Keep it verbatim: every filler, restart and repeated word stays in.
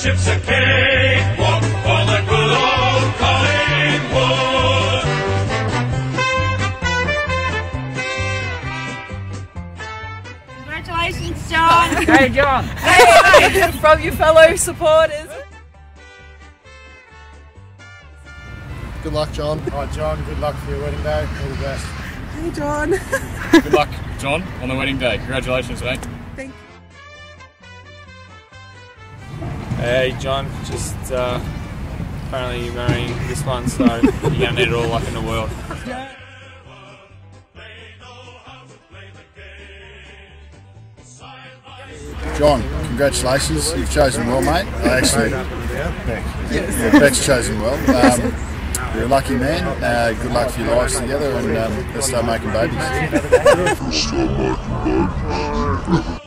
ship's a cakewalk on the good old Collingwood. Congratulations, John. Hey, John. Hey, from your fellow supporters. Good luck, John. Alright, John, good luck for your wedding day. All the best. Hey, John. Good luck, John, on the wedding day. Congratulations, mate. Thank you. Hey John, just uh, apparently you're marrying this one, so you're gonna need it all luck in the world. John, congratulations. You've chosen well, mate. I actually, Beck. Yeah, Beck's chosen well. Um, you're a lucky man. Uh, good luck for your lives together, and um, let's start making babies.